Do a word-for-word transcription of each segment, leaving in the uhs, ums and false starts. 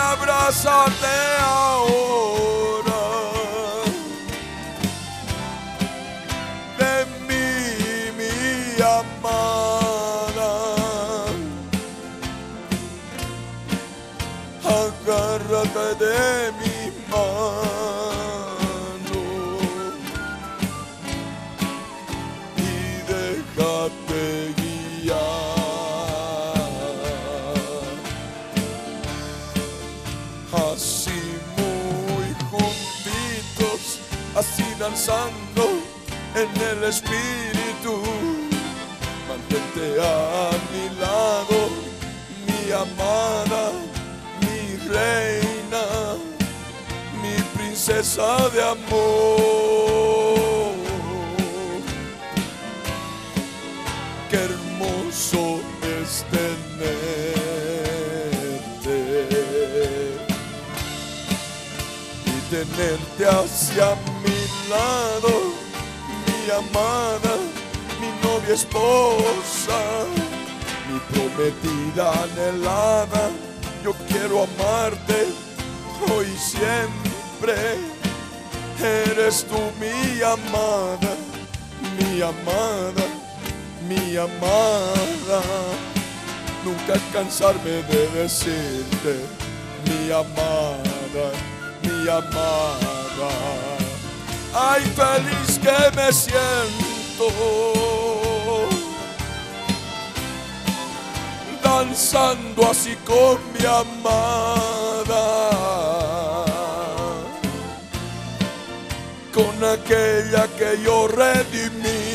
abrázate ahora de mí, mi amada. Agárrate de mi mano y déjate guiar. Así muy juntitos, así danzando en el espíritu. Mantente a mi lado, mi amada, mi reina, mi princesa de amor. Qué hermoso es tenerte y tenerte hacia mi lado, mi amada, mi novia esposa, mi prometida anhelada. Yo quiero amarte hoy y siempre. Eres tú mi amada, mi amada, mi amada. Nunca cansarme de decirte mi amada, mi amada. Ay, feliz que me siento danzando así con mi amada, con aquella que yo redimí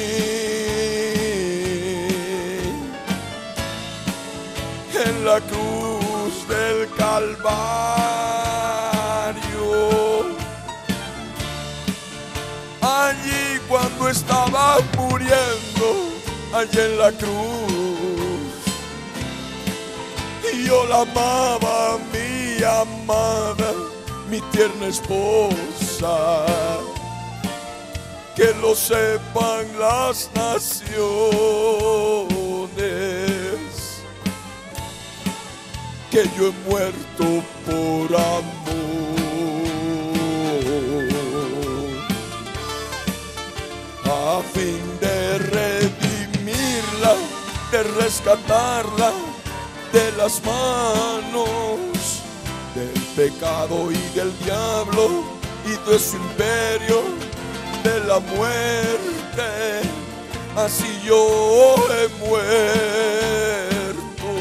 en la cruz del Calvario. Allí cuando estaba muriendo, allí en la cruz, yo la amaba, mi amada, mi tierna esposa. Que lo sepan las naciones, que yo he muerto por amor, a fin de redimirla, de rescatarla de las manos del pecado y del diablo y de su imperio de la muerte. Así yo he muerto,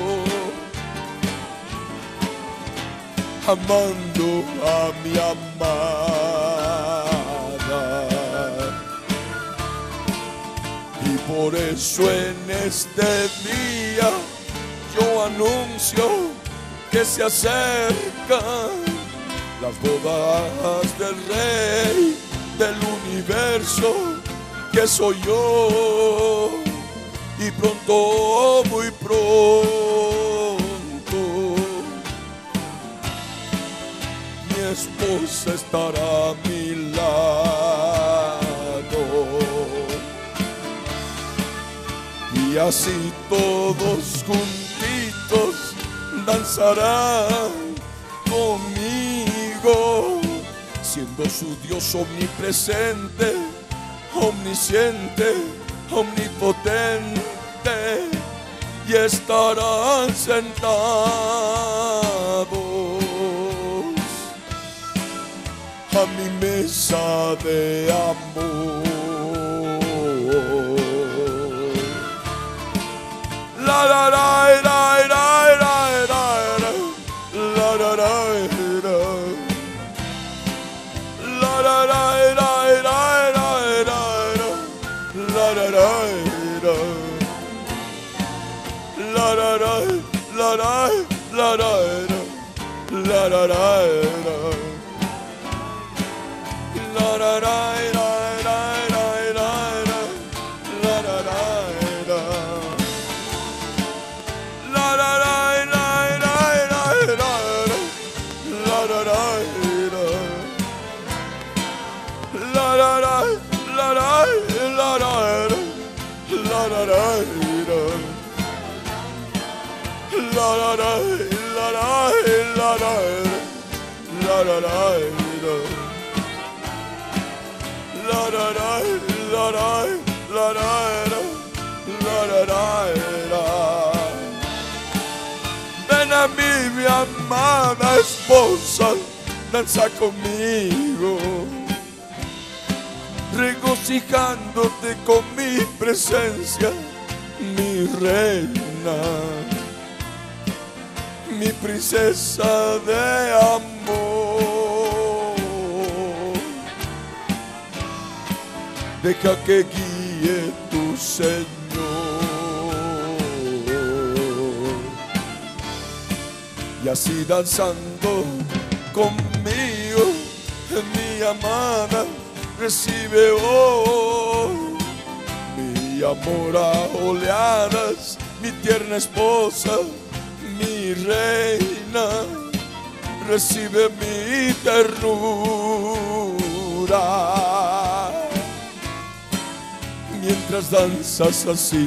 amando a mi amada. Y por eso en este día yo anuncio que se acercan las bodas del Rey del universo, que soy yo. Y pronto, muy pronto, mi esposa estará a mi lado. Y así todos juntitos danzarán conmigo, siendo su Dios omnipresente, omnisciente, omnipotente, y estarán sentados a mi mesa de amor. La la la la la la la la la la La la la la la la la la la la la la la la la la la la la la. Ven a mí, mi amada esposa, danza conmigo, regocijándote con mi presencia, mi reina, mi princesa de amor. Deja que guíe tu Señor, y así danzando conmigo, mi amada, recibe hoy mi amor a oleadas, mi tierna esposa, mi reina, recibe mi ternura. Mientras danzas así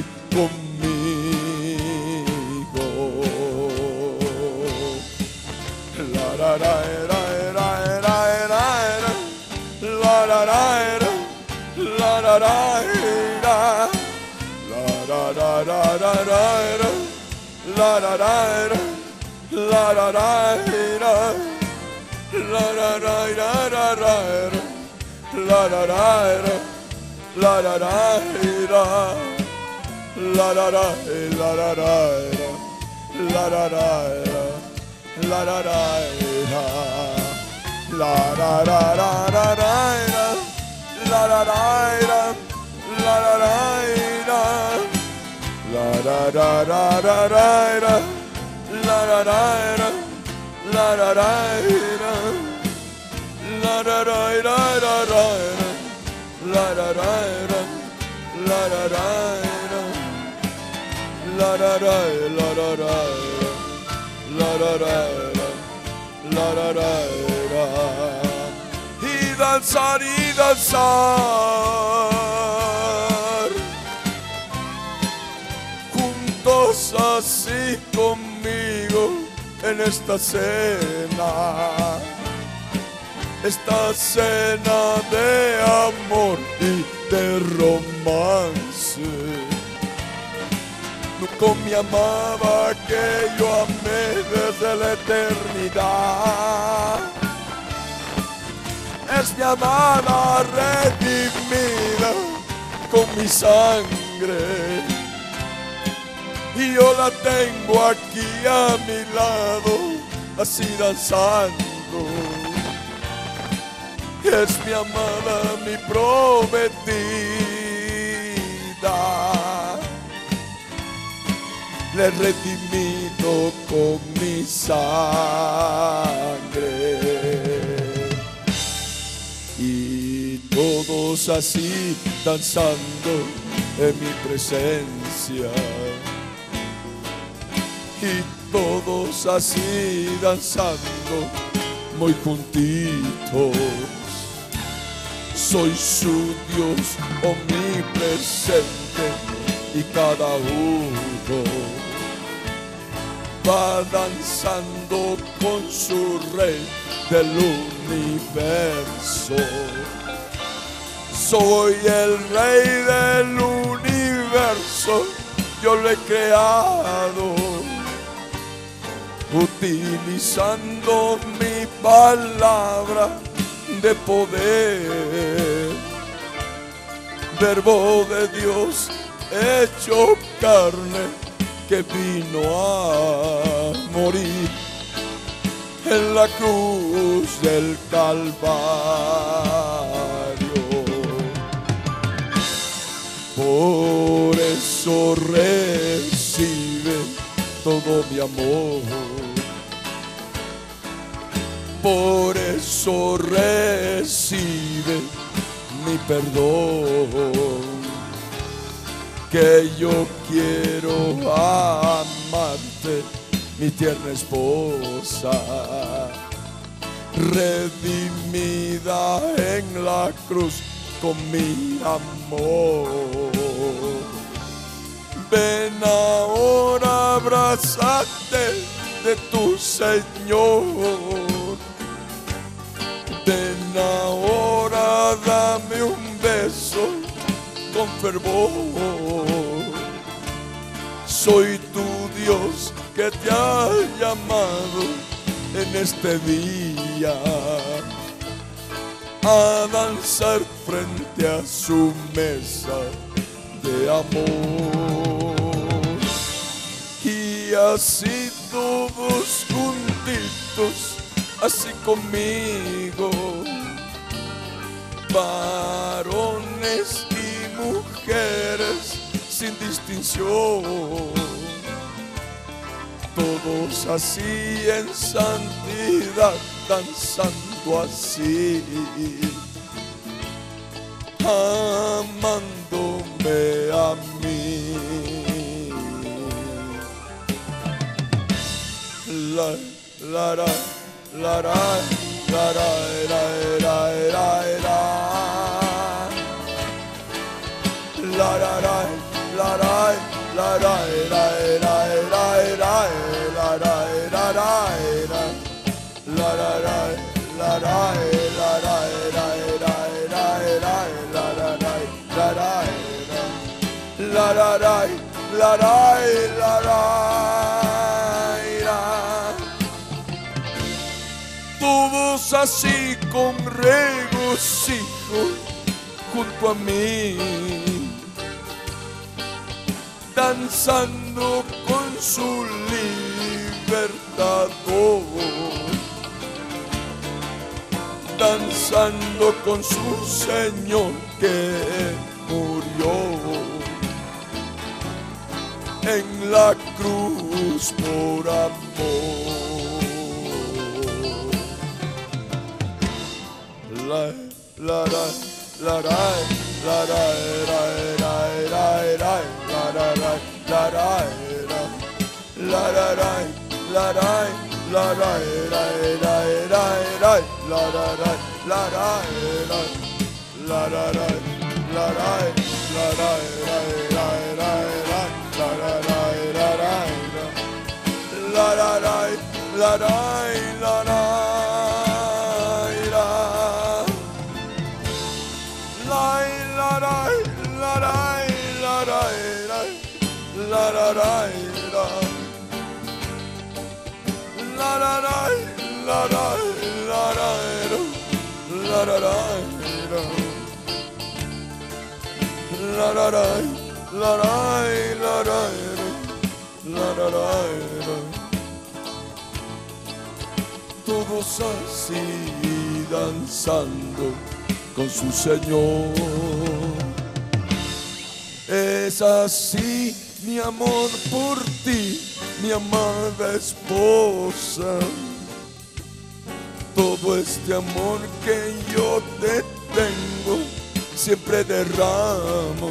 conmigo, la la la la la la la la la la la la la la la y danzar y danzar juntos así conmigo en esta cena, esta cena de amor y de romance. Con mi amada que yo amé desde la eternidad, es mi amada redimida con mi sangre, y yo la tengo aquí a mi lado, así danzando. Es mi amada, mi prometida, le he redimido con mi sangre, y todos así danzando en mi presencia, y todos así danzando muy juntitos. Soy su Dios omnipresente, y cada uno va danzando con su rey del universo. Soy el rey del universo, yo lo he creado, utilizando mi palabra de poder, verbo de Dios hecho carne, que vino a morir en la cruz del Calvario. Por eso recibe todo mi amor, por eso recibe mi perdón, que yo quiero amarte, mi tierna esposa, redimida en la cruz con mi amor. Ven ahora, abrázate de tu Señor, dame un beso con fervor. Soy tu Dios que te ha llamado en este día a danzar frente a su mesa de amor. Y así todos juntitos, así conmigo, varones y mujeres sin distinción, todos así en santidad, danzando así, amándome a mí. La, la, la, la, la, la, la, la, la, la, la. La la la la la la la la la la la la la la la la todos así con regocijo junto a mí, danzando con su libertador, danzando con su Señor que murió en la cruz por amor. La, la, la, la, la, la, la, la, la, la, la, la, la, la, la, la, la, la, todos así danzando con su Señor. Es así mi amor por ti, mi amada esposa. Todo este amor que yo te tengo siempre derramo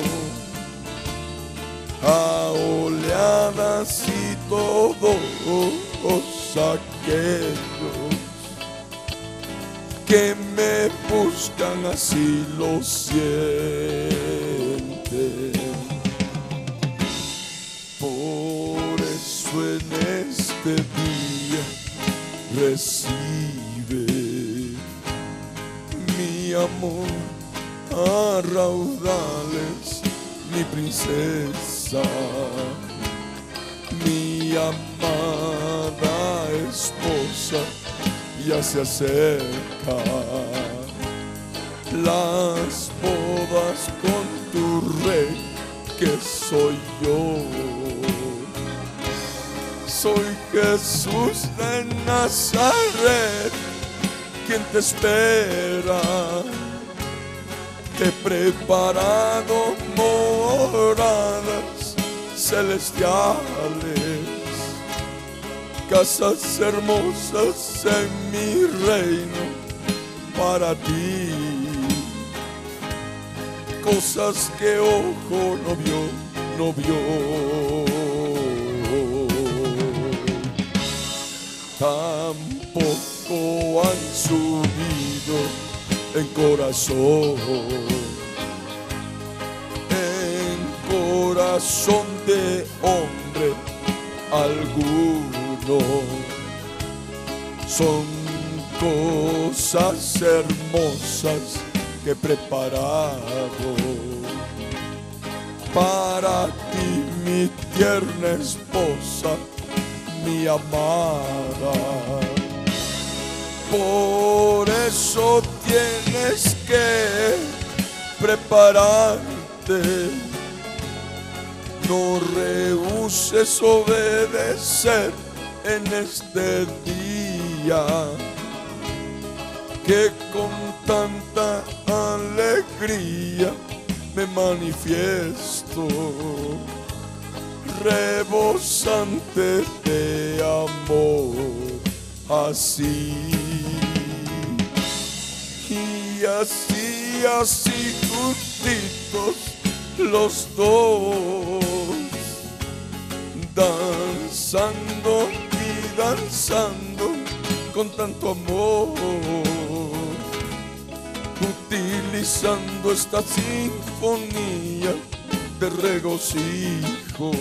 a oleadas y todos aquellos que me buscan así lo sienten. Por eso en este día recibe mi amor a raudales, mi princesa, mi amada esposa. Ya se acerca las bodas con tu rey, que soy yo. Soy Jesús de Nazaret, quien te espera. Te he preparado moradas celestiales, casas hermosas en mi reino para ti, cosas que ojo no vio, no vio. Tampoco han subido en corazón, en corazón de hombre alguno. Son cosas hermosas que he preparado para ti, mi tierna esposa, mi amada. Por eso tienes que prepararte, no rehuses obedecer en este día, que con tanta alegría me manifiesto, rebosante de amor, así y así, así juntitos los dos, danzando y danzando con tanto amor, utilizando esta sinfonía de regocijo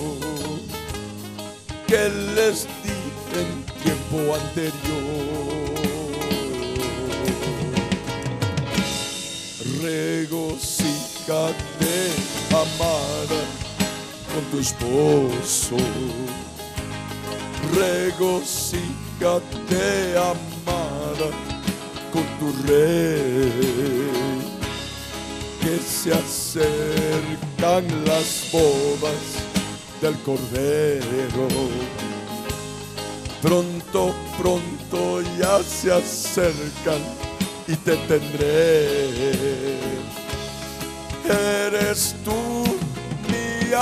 que les di en tiempo anterior. Regocíjate, amada, con tu esposo. Regocíjate, amada, con tu rey, que se acercan las bodas del Cordero. Pronto, pronto ya se acercan y te tendré. Eres tú mi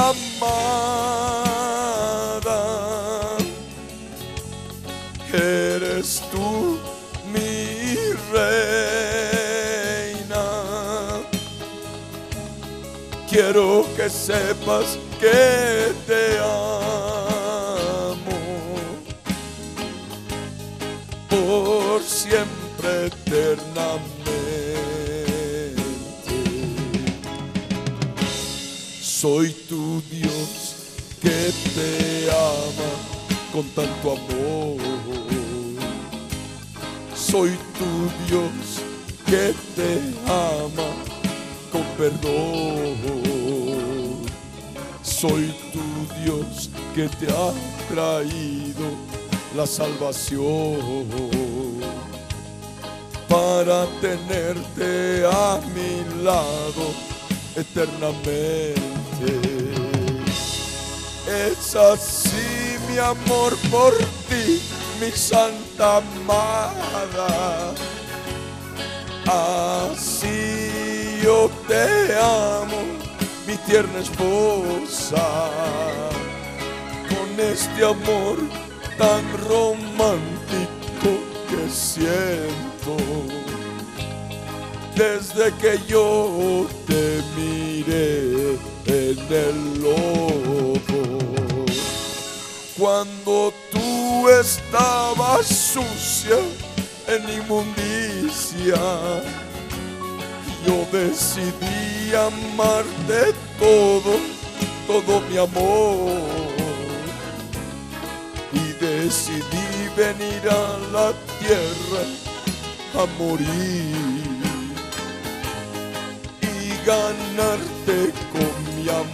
amada, eres tú mi reina. Quiero que sepas que te amo por siempre, eternamente. Soy tu Dios que te ama con tanto amor. Soy tu Dios que te ama con perdón. Soy tu Dios que te ha traído la salvación, para tenerte a mi lado eternamente. Es así mi amor por ti, mi santa amada. Así yo te amo, mi tierna esposa, con este amor tan romántico que siento desde que yo te miré en el lobo. Cuando tú estabas sucia en inmundicia, yo decidí amarte todo, todo mi amor, y decidí venir a la tierra a morir y ganarte con mi amor.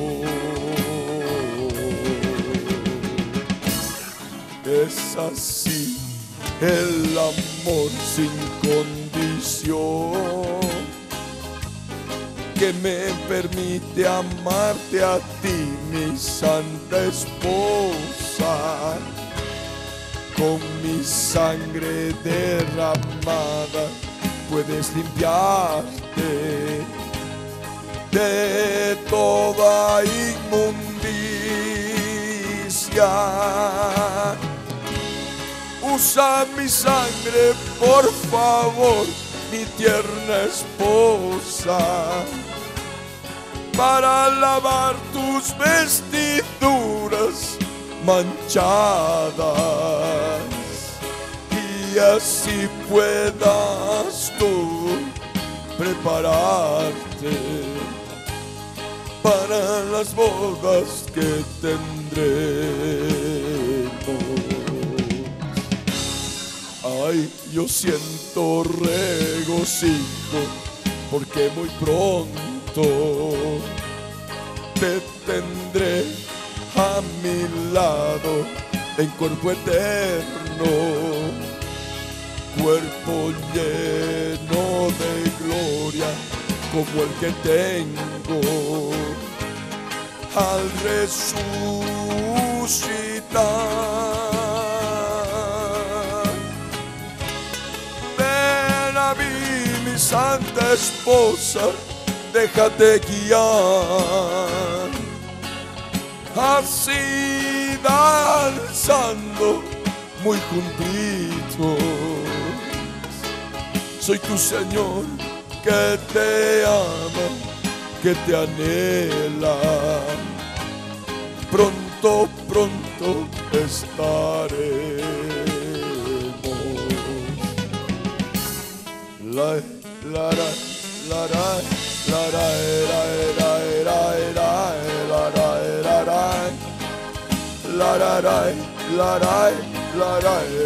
Es así el amor sin condición, que me permite amarte a ti, mi santa esposa. Con mi sangre derramada puedes limpiarte de toda inmundicia. Usa mi sangre, por favor, mi tierna esposa, para lavar tus vestiduras manchadas, y así puedas tú prepararte para las bodas que tendremos. Ay, yo siento regocijo porque muy pronto te tendré a mi lado en cuerpo eterno, cuerpo lleno de gloria como el que tengo al resucitar. Ven a mí, mi santa esposa, déjate guiar, así danzando muy juntitos. Soy tu Señor que te ama, que te anhela. Pronto, pronto estaremos. La, la, la, la, la, la, la, la, la, la, la, la, la, la, la, la, la, la, la,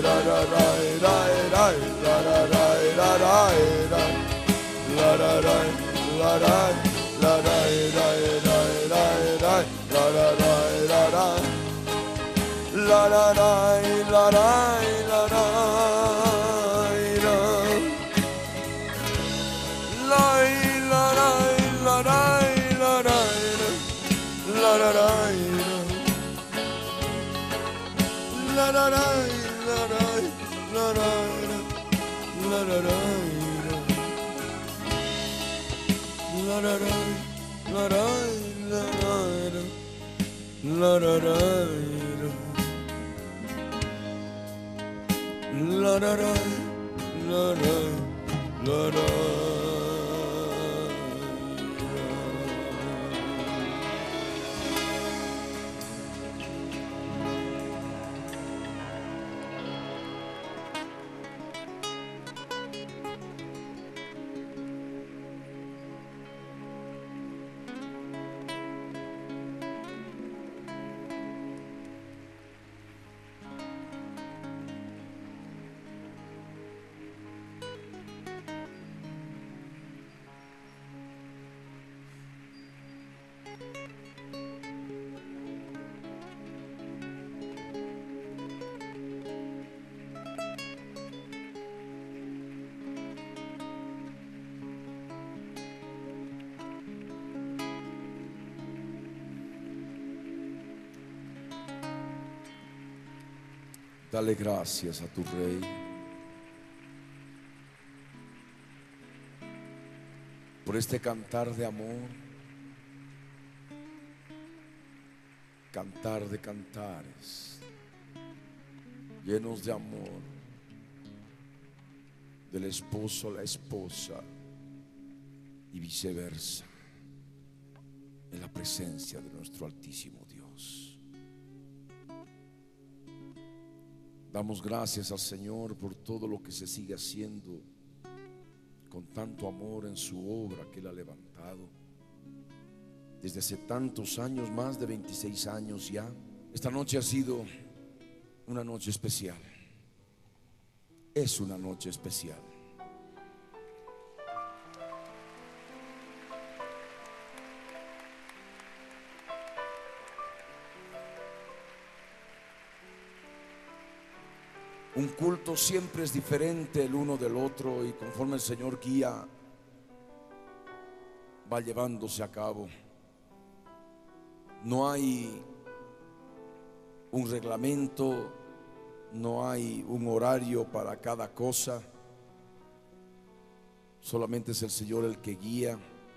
Dale gracias a tu Rey por este cantar de amor, cantar de cantares, llenos de amor, del esposo a la esposa y viceversa, en la presencia de nuestro Altísimo Dios. Damos gracias al Señor por todo lo que se sigue haciendo con tanto amor en su obra que Él ha levantado desde hace tantos años, más de veintiséis años ya. Esta noche ha sido una noche especial. Es una noche especial. Un culto siempre es diferente el uno del otro, y conforme el Señor guía va llevándose a cabo. No hay un reglamento, no hay un horario para cada cosa. Solamente es el Señor el que guía.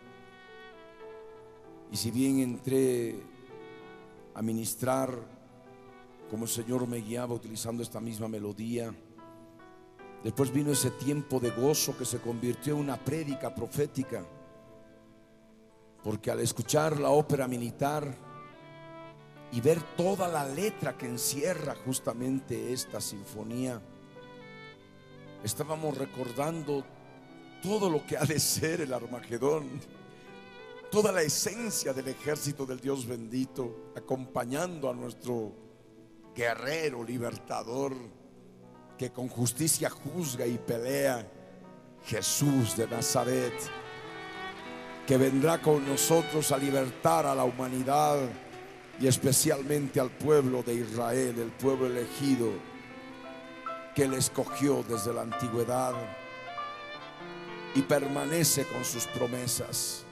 Y si bien entré a ministrar como el Señor me guiaba utilizando esta misma melodía, después vino ese tiempo de gozo que se convirtió en una prédica profética, porque al escuchar la ópera militar y ver toda la letra que encierra justamente esta sinfonía, estábamos recordando todo lo que ha de ser el Armagedón, toda la esencia del ejército del Dios bendito, acompañando a nuestro guerrero libertador que con justicia juzga y pelea, Jesús de Nazaret. que vendrá con nosotros a libertar a la humanidad y especialmente al pueblo de Israel, el pueblo elegido que Él escogió desde la antigüedad y permanece con sus promesas.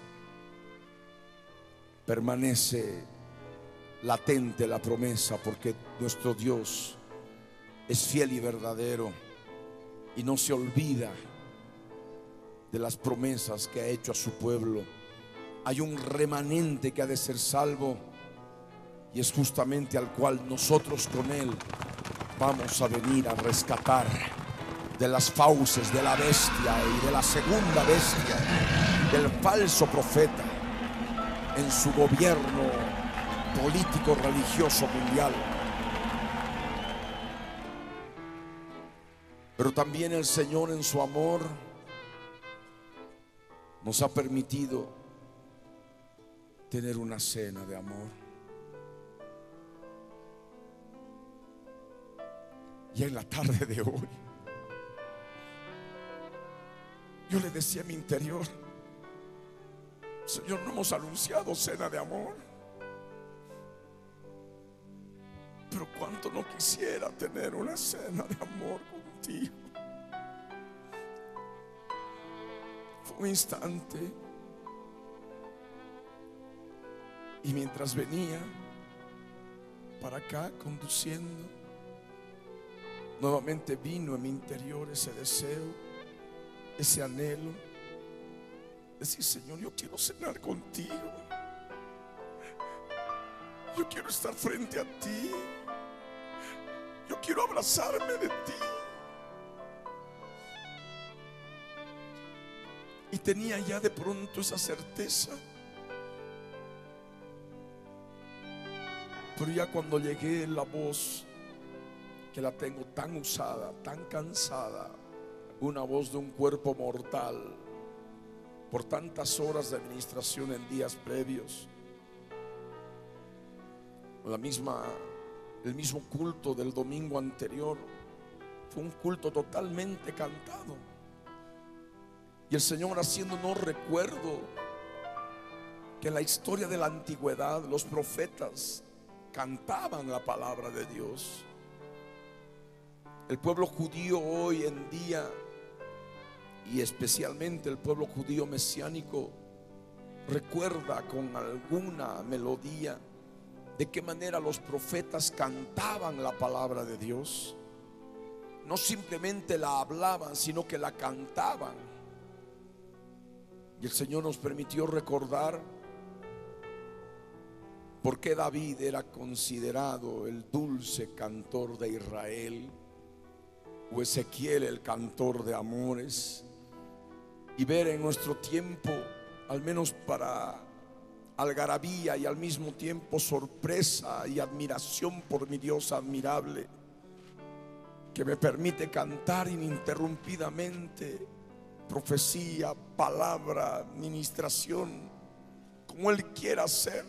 Permanece latente la promesa, porque nuestro Dios es fiel y verdadero y no se olvida de las promesas que ha hecho a su pueblo. Hay un remanente que ha de ser salvo, y es justamente al cual nosotros con Él vamos a venir a rescatar de las fauces de la bestia y de la segunda bestia, del falso profeta en su gobierno político religioso mundial. Pero también el Señor, en su amor, nos ha permitido tener una cena de amor. Y en la tarde de hoy yo le decía a mi interior: Señor, no hemos anunciado cena de amor, pero cuánto no quisiera tener una cena de amor contigo. Fue un instante, y mientras venía para acá conduciendo, nuevamente vino en mi interior ese deseo, ese anhelo, decir: Señor, yo quiero cenar contigo, yo quiero estar frente a ti, yo quiero abrazarme de ti. Y tenía ya de pronto esa certeza. Pero ya cuando llegué, la voz, que la tengo tan usada, tan cansada, una voz de un cuerpo mortal por tantas horas de administración en días previos, la misma, el mismo culto del domingo anterior, fue un culto totalmente cantado. Y el Señor haciéndonos recuerdo que en la historia de la antigüedad los profetas cantaban la palabra de Dios. El pueblo judío hoy en día, y especialmente el pueblo judío mesiánico, recuerda con alguna melodía de qué manera los profetas cantaban la palabra de Dios. No simplemente la hablaban, sino que la cantaban. Y el Señor nos permitió recordar por qué David era considerado el dulce cantor de Israel, o Ezequiel el cantor de amores, y ver en nuestro tiempo, al menos para algarabía y al mismo tiempo sorpresa y admiración por mi Dios admirable, que me permite cantar ininterrumpidamente profecía, palabra, ministración, como Él quiera hacer.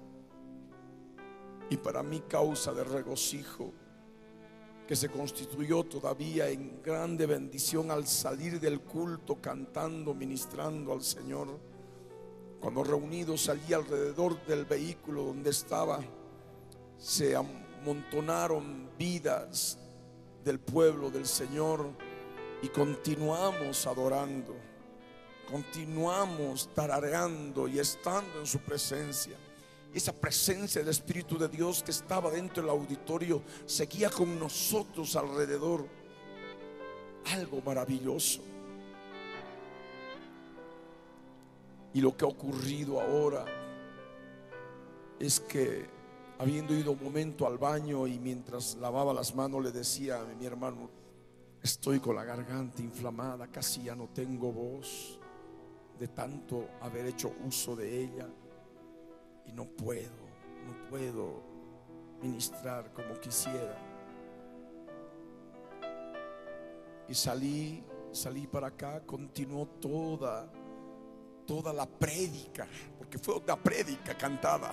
Y para mí causa de regocijo, que se constituyó todavía en grande bendición al salir del culto cantando, ministrando al Señor, cuando reunidos allí alrededor del vehículo donde estaba, se amontonaron vidas del pueblo del Señor, y continuamos adorando, continuamos tarareando y estando en su presencia. Esa presencia del Espíritu de Dios que estaba dentro del auditorio seguía con nosotros alrededor. Algo maravilloso. Y lo que ha ocurrido ahora es que, habiendo ido un momento al baño y mientras lavaba las manos, le decía a mi hermano: estoy con la garganta inflamada, casi ya no tengo voz de tanto haber hecho uso de ella, y no puedo, no puedo ministrar como quisiera. Y salí, salí para acá, continuó toda, toda la prédica, porque fue una prédica cantada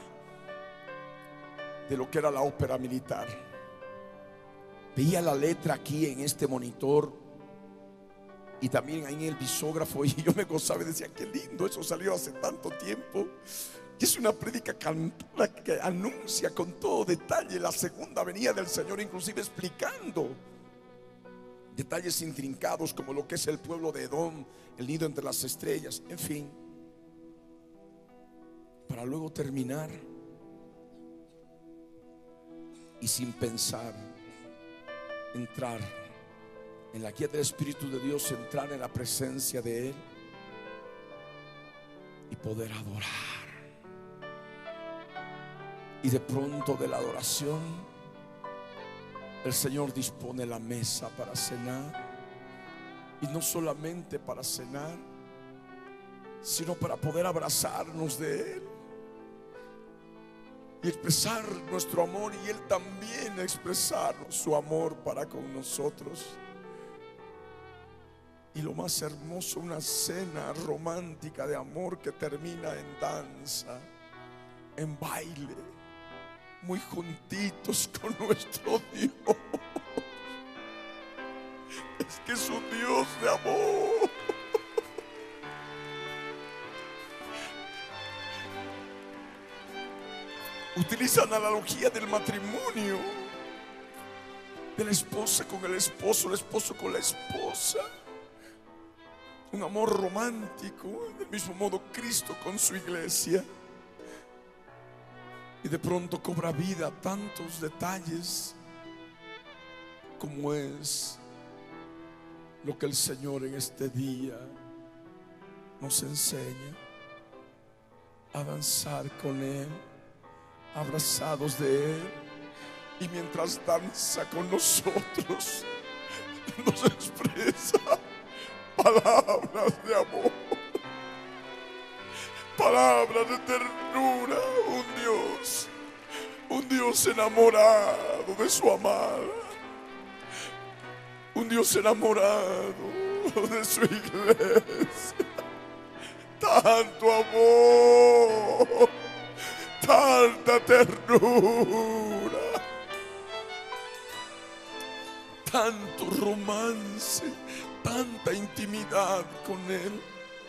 de lo que era la ópera militar. Veía la letra aquí en este monitor Y también ahí en el visógrafo, y yo me gozaba y decía, qué lindo, eso salió hace tanto tiempo. Y es una prédica cantora que anuncia con todo detalle la segunda venida del Señor, inclusive explicando detalles intrincados como lo que es el pueblo de Edom, el nido entre las estrellas, en fin, para luego terminar y sin pensar entrar en la guía del Espíritu de Dios, entrar en la presencia de Él y poder adorar. Y de pronto de la adoración el Señor dispone la mesa para cenar. Y no solamente para cenar, sino para poder abrazarnos de Él y expresar nuestro amor, y Él también expresar su amor para con nosotros. Y lo más hermoso, una cena romántica de amor que termina en danza, en baile, muy juntitos con nuestro Dios. Es que es un Dios de amor. Utilizan la analogía del matrimonio, de la esposa con el esposo, el esposo con la esposa. Un amor romántico, del mismo modo Cristo con su iglesia. Y de pronto cobra vida tantos detalles como es lo que el Señor en este día nos enseña: a danzar con Él, abrazados de Él. Y mientras danza con nosotros, nos expresa palabras de amor, palabras de ternura. Un Dios, un Dios enamorado de su amada, un Dios enamorado de su iglesia. Tanto amor, tanta ternura, tanto romance, tanta intimidad con Él.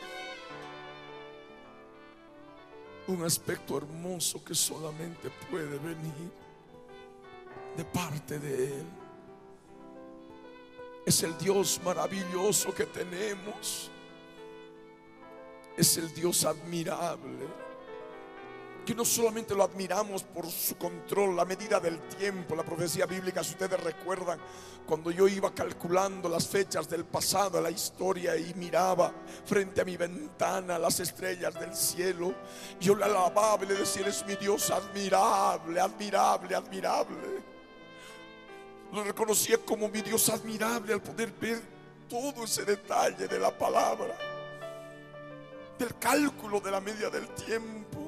Un aspecto hermoso que solamente puede venir de parte de Él. Es el Dios maravilloso que tenemos. Es el Dios admirable, que no solamente lo admiramos por su control, la medida del tiempo, la profecía bíblica. Si ustedes recuerdan, cuando yo iba calculando las fechas del pasado, la historia, y miraba frente a mi ventana las estrellas del cielo, yo le alababa y le decía: eres mi Dios admirable, admirable, admirable. Lo reconocía como mi Dios admirable al poder ver todo ese detalle de la palabra, del cálculo de la media del tiempo.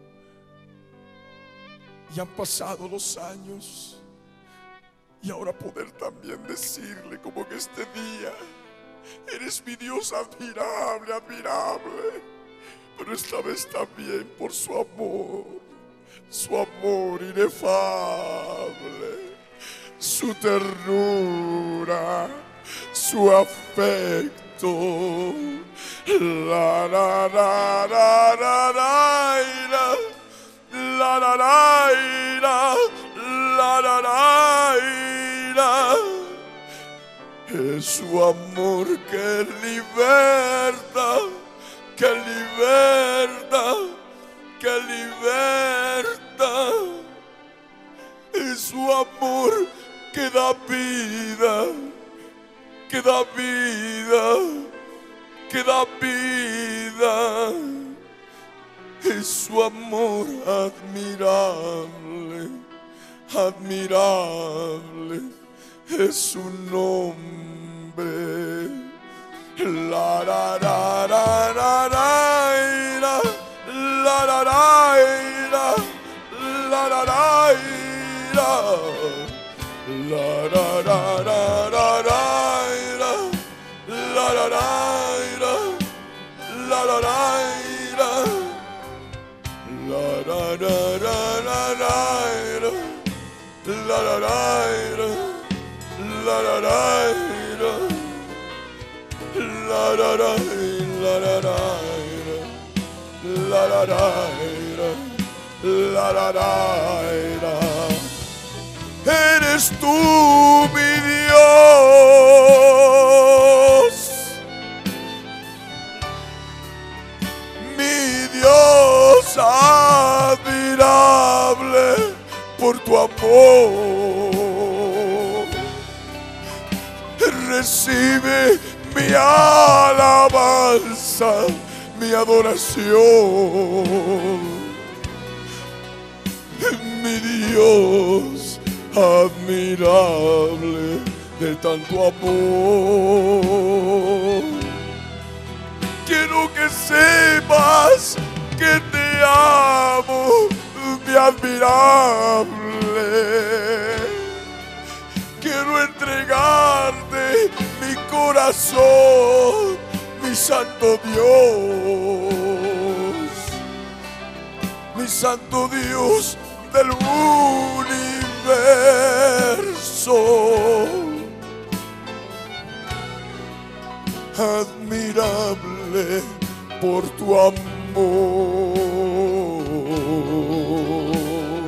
Y han pasado los años, y ahora poder también decirle, como en este día: eres mi Dios admirable, admirable. Pero esta vez también por su amor, su amor inefable, su ternura, su afecto. La la la la la la la. La la la la la la la. Es su amor que liberta, que liberta, que liberta. Es su amor que da vida, que da vida, que da vida. Es su amor admirable, admirable. Es su nombre. La la la la la la la la la la la la la la la la la la la la la la la la la la la la la la. Eres tú mi Dios, mi Dios admirable por tu amor. Recibe mi alabanza, mi adoración, mi Dios admirable de tanto amor. Quiero que sepas que te amo, mi admirable. Quiero entregarte mi corazón, mi santo Dios, mi santo Dios del universo. Admirable por tu amor,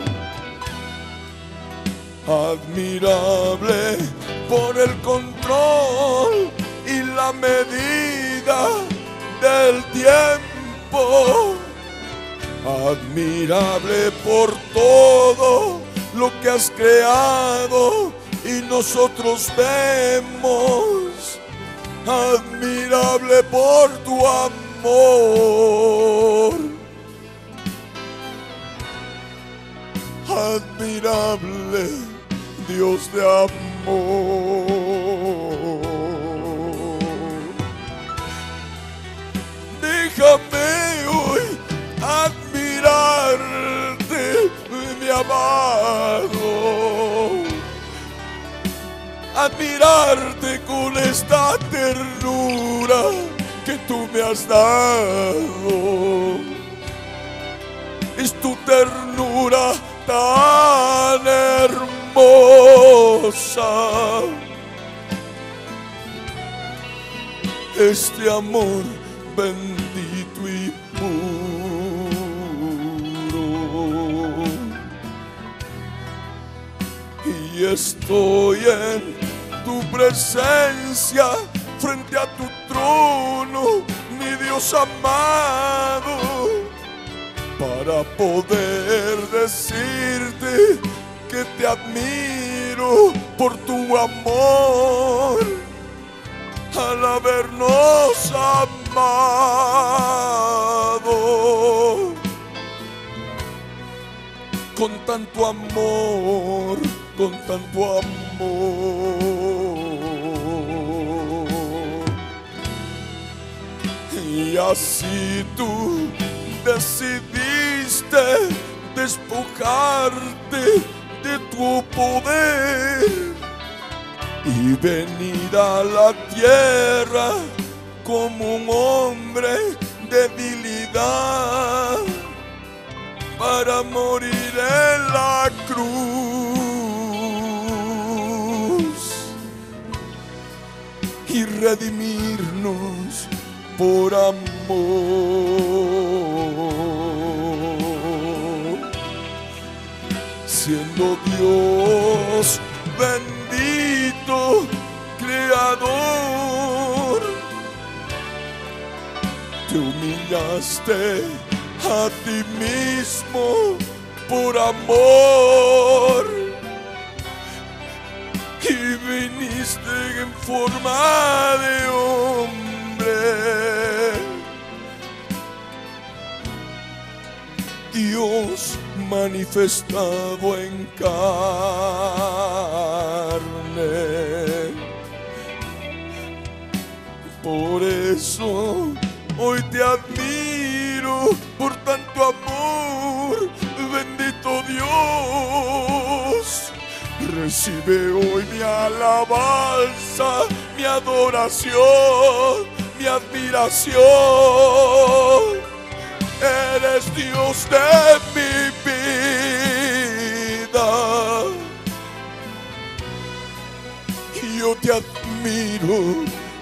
admirable por el control y la medida del tiempo, admirable por todo lo que has creado y nosotros vemos, admirable por tu amor, admirable Dios de amor. Déjame hoy admirarte, mi amado, admirarte con esta ternura que tú me has dado. Es tu ternura tan hermosa, este amor bendito y puro. Y estoy en tu presencia, frente a tu trono, mi Dios amado, para poder decirte que te admiro por tu amor, al habernos amado con tanto amor, con tanto amor. Y así tú decidiste despojarte de tu poder y venir a la tierra como un hombre de debilidad para morir en la cruz y redimirnos por amor, siendo Dios bendito, creador, te humillaste a ti mismo por amor y viniste en forma de hombre. Dios manifestado en carne. Por eso hoy te admiro por tanto amor, bendito Dios. Recibe hoy mi alabanza, mi adoración, mi admiración. Eres Dios de mi vida. Yo te admiro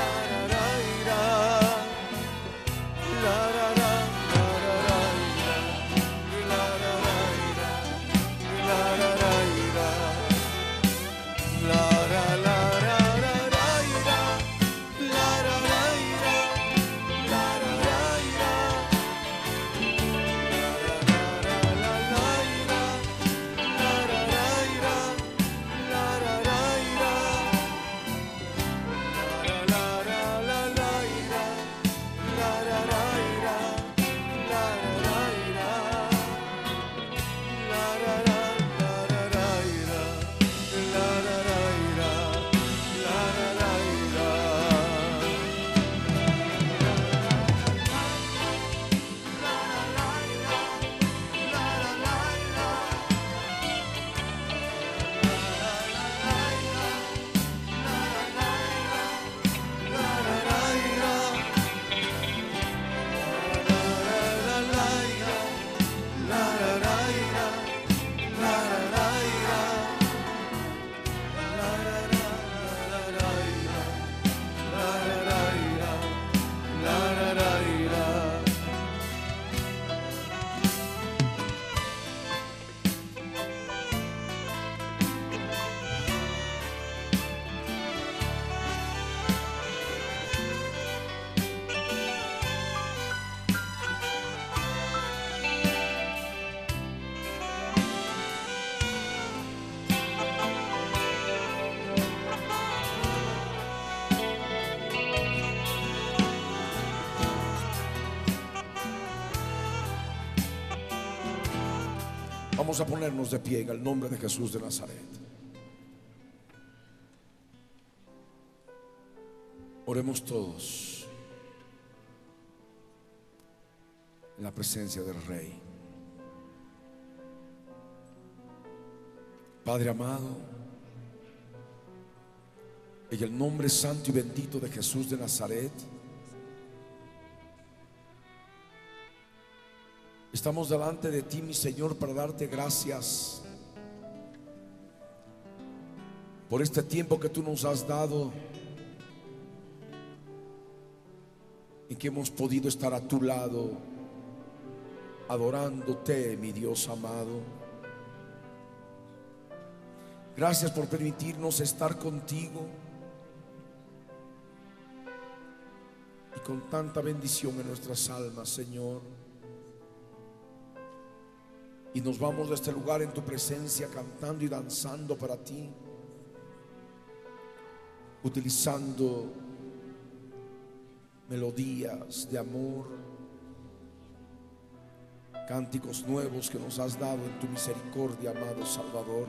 Vamos a ponernos de pie en el nombre de Jesús de Nazaret. Oremos todos en la presencia del Rey. Padre amado, en el nombre santo y bendito de Jesús de Nazaret, estamos delante de ti, mi Señor, para darte gracias por este tiempo que tú nos has dado, en que hemos podido estar a tu lado, adorándote, mi Dios amado. Gracias por permitirnos estar contigo y con tanta bendición en nuestras almas, Señor. Y nos vamos de este lugar en tu presencia, cantando y danzando para ti, utilizando melodías de amor, cánticos nuevos que nos has dado en tu misericordia, amado Salvador.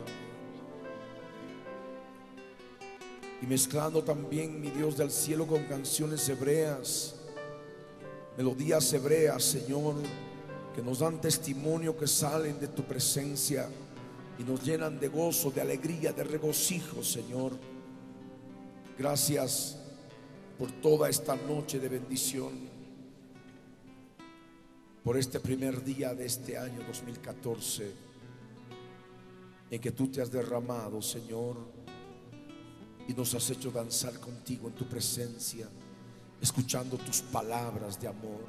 Y mezclando también, mi Dios del cielo, con canciones hebreas, melodías hebreas, Señor, que nos dan testimonio, que salen de tu presencia y nos llenan de gozo, de alegría, de regocijo, Señor. Gracias por toda esta noche de bendición, por este primer día de este año dos mil catorce, en que tú te has derramado, Señor, y nos has hecho danzar contigo en tu presencia, escuchando tus palabras de amor.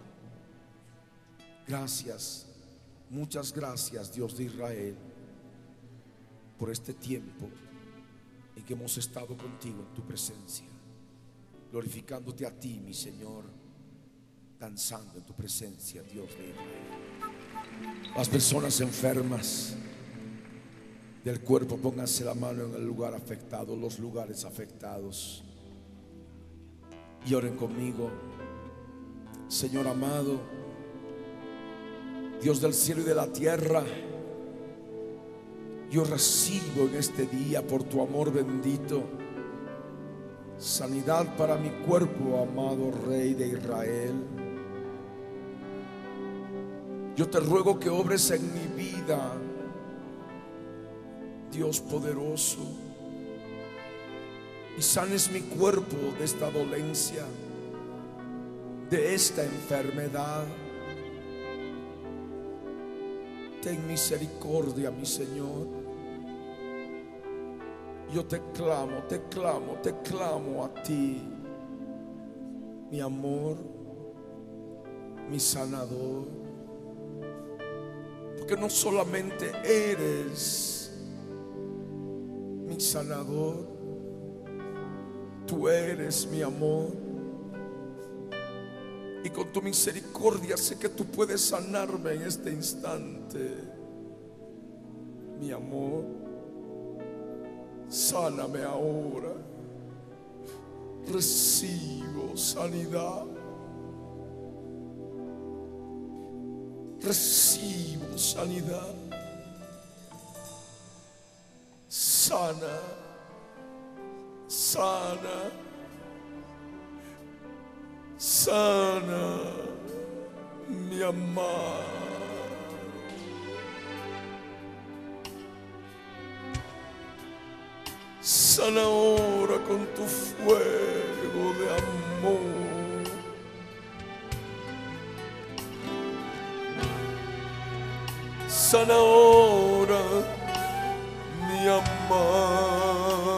Gracias, muchas gracias, Dios de Israel, por este tiempo en que hemos estado contigo en tu presencia, glorificándote a ti, mi Señor, danzando en tu presencia, Dios de Israel. Las personas enfermas del cuerpo, pónganse la mano en el lugar afectado, los lugares afectados, y oren conmigo. Señor amado, Dios del cielo y de la tierra, yo recibo en este día, por tu amor bendito, sanidad para mi cuerpo, amado Rey de Israel. Yo te ruego que obres en mi vida, Dios poderoso, y sanes mi cuerpo de esta dolencia, de esta enfermedad. Ten misericordia, mi Señor. Yo te clamo, te clamo, te clamo a ti, mi amor, mi sanador, porque no solamente eres mi sanador, tú eres mi amor, y con tu misericordia sé que tú puedes sanarme en este instante, mi amor. Sáname ahora. Recibo sanidad. Recibo sanidad. Sana, sana, sana, mi amado. Sana ahora con tu fuego de amor. Sana ahora, mi amado.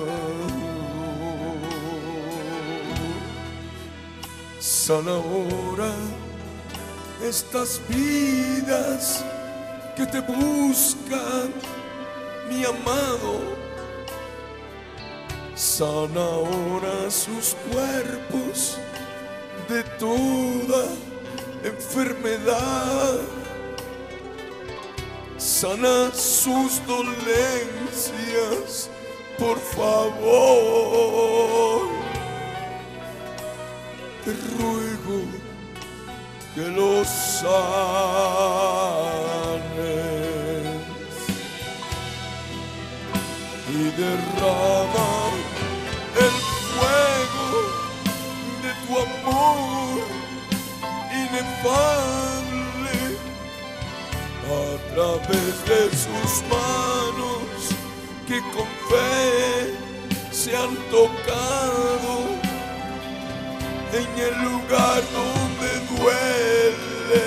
Sana ahora estas vidas que te buscan, mi amado. Sana ahora sus cuerpos de toda enfermedad. Sana sus dolencias, por favor. Te ruego que los sanes. derrama el fuego de tu amor inefable a través de sus manos que con fe se han tocado en el lugar donde duele.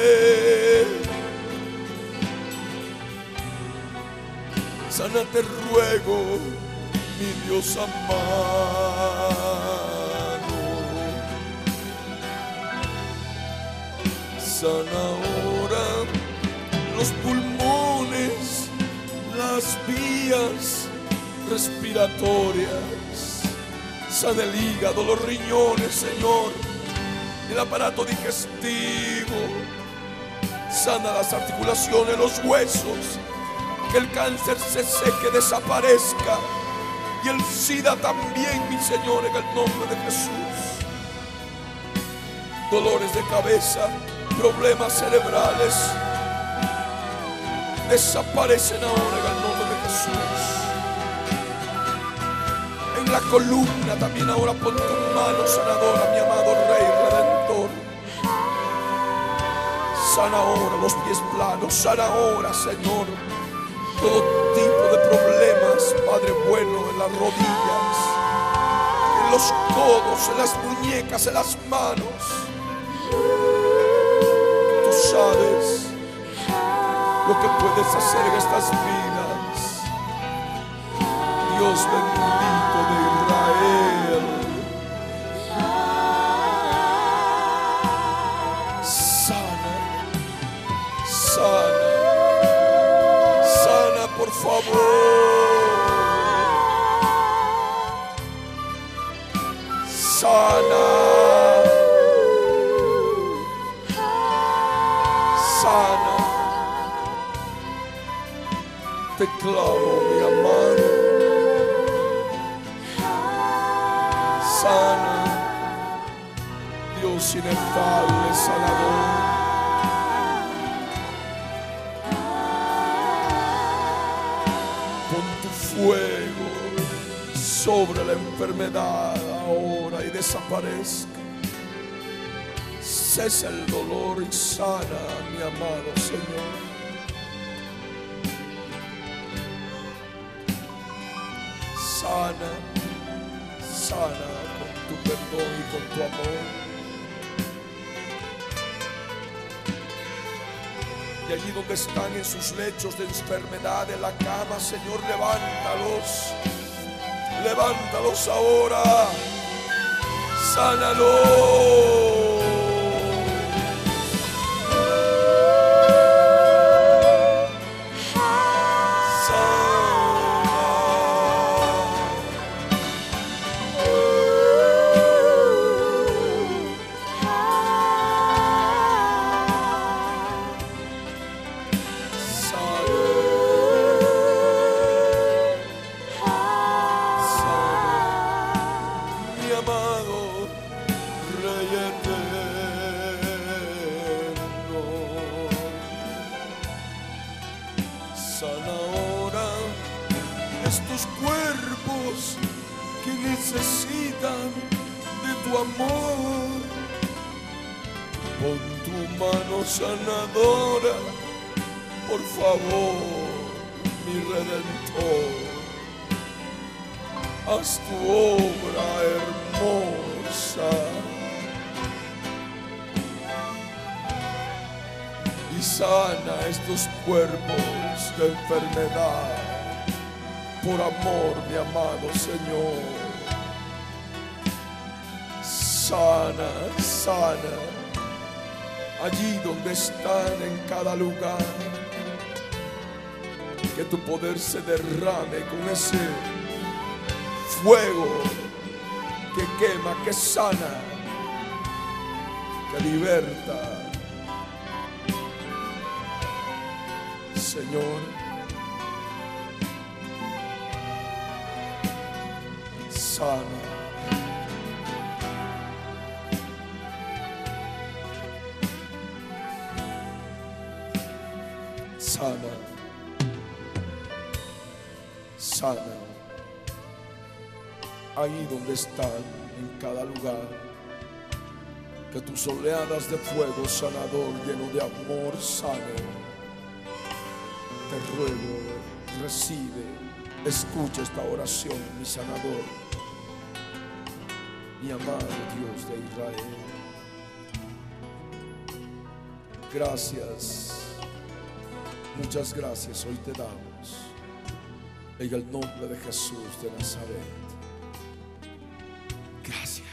Sana te ruego, mi Dios amado. Sana ahora los pulmones, las vías respiratorias. Sana el hígado, los riñones, Señor, el aparato digestivo. Sana las articulaciones, los huesos. Que el cáncer se seque, desaparezca. Y el SIDA también, mi Señor, en el nombre de Jesús. Dolores de cabeza, problemas cerebrales, desaparecen ahora en el nombre de Jesús. En la columna también ahora pon tu mano sanadora, mi amado Rey Redentor. Sana ahora los pies planos, sana ahora, Señor, todo tipo de problemas, Padre bueno, en las rodillas, en los codos, en las muñecas, en las manos. Tú sabes lo que puedes hacer en estas vidas, Dios bendito de Israel. Sana, sana, sana por favor. Sana, sana. Te clamo, mi amado. Sana, Dios inefable, sanador. Pon tu fuego sobre la enfermedad ahora y desaparezca. Cesa el dolor y sana, mi amado Señor. Sana, sana con tu perdón y con tu amor. Y allí donde están en sus lechos de enfermedad, en la cama, Señor, levántalos. Levántalos ahora. Sánalos. Sana ahora estos cuerpos que necesitan de tu amor. Pon tu mano sanadora, por favor, mi Redentor. Haz tu obra hermosa y sana estos cuerpos de enfermedad, por amor, mi amado Señor. Sana, sana, allí donde están en cada lugar. Que tu poder se derrame con ese fuego que quema, que sana, que liberta. Señor, sana. Sana. Sana. ahí donde están, en cada lugar. Que tus oleadas de fuego sanador, lleno de amor, sane. Te ruego, recibe, escucha esta oración, mi sanador, mi amado Dios de Israel. Gracias, muchas gracias hoy te damos, en el nombre de Jesús de Nazaret. Gracias.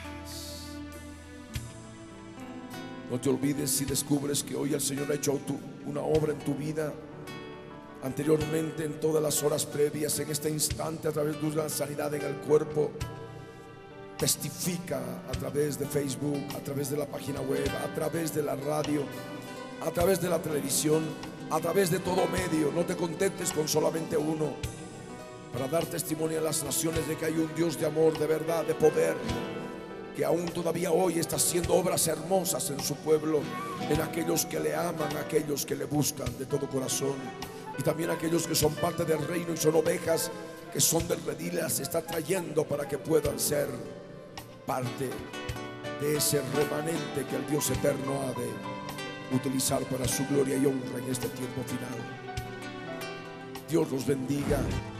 No te olvides, si descubres que hoy el Señor ha hecho tu, una obra en tu vida, anteriormente, en todas las horas previas, en este instante, a través de una sanidad en el cuerpo, testifica a través de Facebook, a través de la página web, a través de la radio, a través de la televisión, a través de todo medio. No te contentes con solamente uno, para dar testimonio a las naciones de que hay un Dios de amor, de verdad, de poder, que aún todavía hoy está haciendo obras hermosas en su pueblo, en aquellos que le aman, aquellos que le buscan de todo corazón, y también aquellos que son parte del reino y son ovejas que son del redil, las está trayendo para que puedan ser parte de ese remanente que el Dios eterno ha de utilizar para su gloria y honra en este tiempo final. Dios los bendiga.